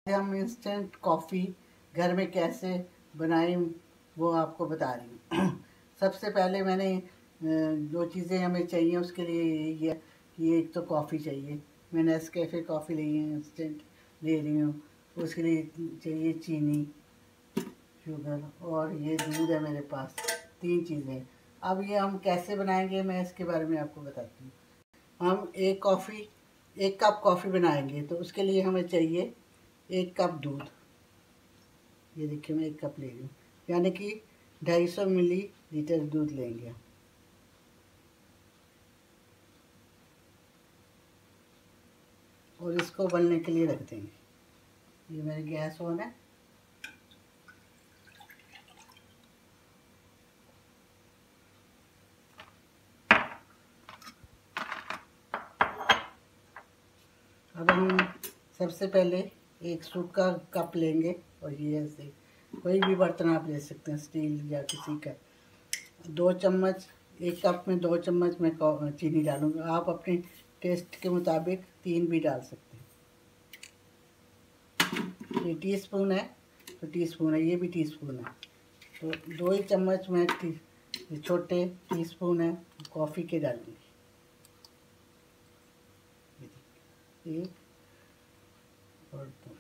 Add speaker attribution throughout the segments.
Speaker 1: हम instant coffee घर में कैसे बनाएं वो आपको बता रही हूँ। सबसे पहले मैंने जो चीज़ें हमें चाहिए उसके लिए यही है कि एक तो कॉफ़ी चाहिए। मैं नेस्कैफ़े कॉफ़ी ली है, इंस्टेंट ले रही हूँ। उसके लिए चाहिए चीनी, शुगर और ये दूध है मेरे पास। 3 चीज़ें। अब ये हम कैसे बनाएंगे मैं इसके बारे में आपको बताती हूँ। हम एक कप कॉफ़ी बनाएंगे तो उसके लिए हमें चाहिए 1 कप दूध। ये देखिए मैं 1 कप ले रही हूँ, यानी कि 250 मिलीलीटर दूध लेंगे। और इसको उबलने के लिए रख देंगे। ये मेरी गैस ऑन है। अब हम सबसे पहले एक सूखा कप लेंगे और ये ऐसे कोई भी बर्तन आप ले सकते हैं, स्टील या किसी का। 2 चम्मच, 1 कप में 2 चम्मच मैं चीनी डालूंगा। आप अपने टेस्ट के मुताबिक 3 भी डाल सकते हैं। ये टीस्पून है तो टीस्पून है, ये भी टीस्पून है तो 2 ही चम्मच मैं छोटे टीस्पून है कॉफ़ी के डालूंगी। एक और 2।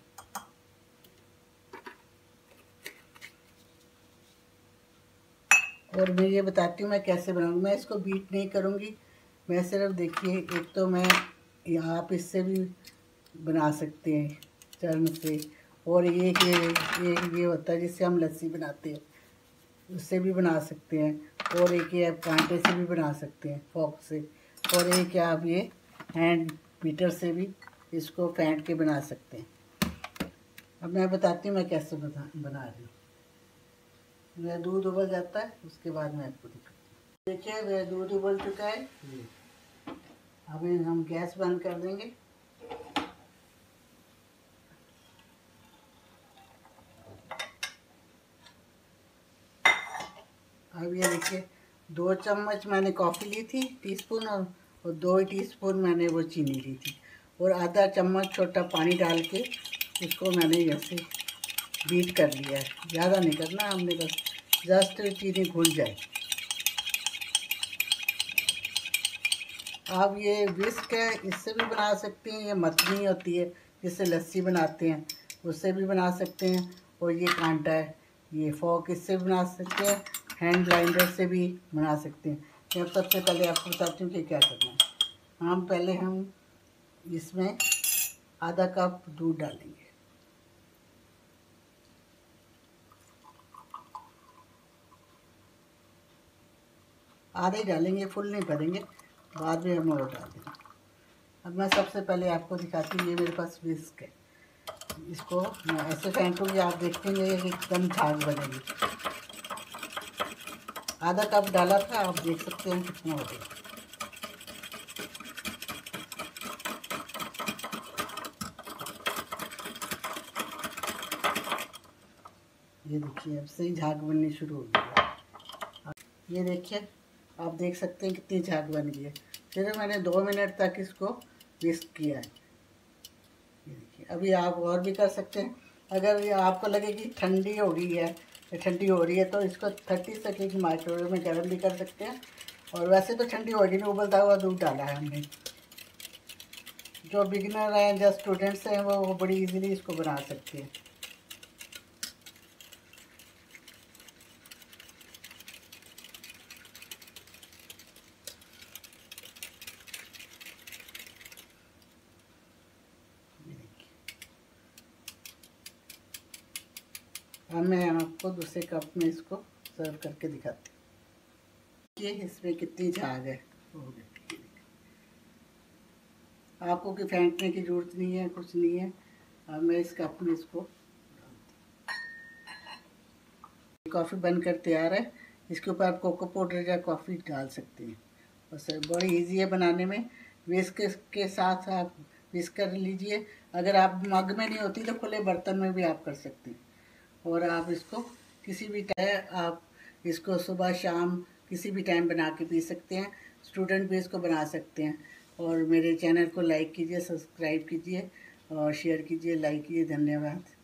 Speaker 1: और मैं ये बताती हूँ मैं कैसे बनाऊँगी। मैं इसको बीट नहीं करूँगी, मैं सिर्फ देखिए, एक तो मैं आप इससे भी बना सकते हैं चरण से, और ये होता है जिससे हम लस्सी बनाते हैं, उससे भी बना सकते हैं। और एक ये कांटे से भी बना सकते हैं, फॉक से। और एक आप ये हैंड बीटर से भी इसको फेंट के बना सकते हैं। अब मैं बताती हूँ मैं कैसे बना रही हूँ। मेरा दूध उबल जाता है उसके बाद मैं आपको दिखाती हूँ। देखिए मेरा दूध उबल चुका है। अब हम गैस बंद कर देंगे। अब ये देखिए 2 चम्मच मैंने कॉफ़ी ली थी टीस्पून, और 2 टीस्पून मैंने वो चीनी ली थी, और आधा चम्मच छोटा पानी डाल के इसको मैंने ऐसे बीट कर लिया है। ज़्यादा नहीं करना हमने, बस जस्ट चीनी घुल जाए। आप ये विस्क है, इससे भी बना सकते हैं। ये मथनी होती है जिससे लस्सी बनाते हैं, उससे भी बना सकते हैं। और ये कांटा है, ये फॉक, इससे भी बना सकते हैं। हैंड ग्राइंडर से भी बना सकते हैं। अब सबसे पहले आपको बताती हूँ कि क्या करना है। पहले हम इसमें आधा कप दूध डालेंगे। आधे ही डालेंगे, फुल नहीं भरेंगे, बाद में हम और डाल देंगे। अब मैं सबसे पहले आपको दिखाती हूँ, ये मेरे पास विस्क है। इसको मैं ऐसे फेंटूँगी, आप देखेंगे एकदम झाग बनेगी। आधा कप डाला था, आप देख सकते हैं कितना हो गया। ये देखिए अब से ही झाग बननी शुरू हो गई है। ये देखिए, आप देख सकते हैं कितनी झाग बन गई है। फिर मैंने 2 मिनट तक इसको विस्क किया है। ये देखिए, अभी आप और भी कर सकते हैं। अगर ये आपको लगे कि ठंडी हो गई है, ठंडी हो रही है, तो इसको 30 सेकेंड माइक्रोवेव में गर्म भी कर सकते हैं। और वैसे तो ठंडी होगी नहीं, उबलता हुआ दूध डाला है हमने। जो बिगिनर हैं, जो स्टूडेंट्स हैं, वो बड़ी इजीली इसको बना सकते हैं। अब मैं आपको दूसरे कप में इसको सर्व करके दिखाती हूँ कि इसमें कितनी झाग है। आपको कि फेंटने की ज़रूरत नहीं है, कुछ नहीं है। अब मैं इस कप में इसको, कॉफ़ी बनकर तैयार है। इसके ऊपर आप कोको पाउडर या कॉफ़ी डाल सकते हैं। बस बड़ी इजी है बनाने में। विस्क के साथ आप विस्क कर लीजिए। अगर आप मग में नहीं होती तो खुले बर्तन में भी आप कर सकते हैं। और आप इसको किसी भी टाइम, आप इसको सुबह शाम किसी भी टाइम बना के पी सकते हैं। स्टूडेंट भी इसको बना सकते हैं। और मेरे चैनल को लाइक कीजिए, सब्सक्राइब कीजिए और शेयर कीजिए, लाइक कीजिए। धन्यवाद।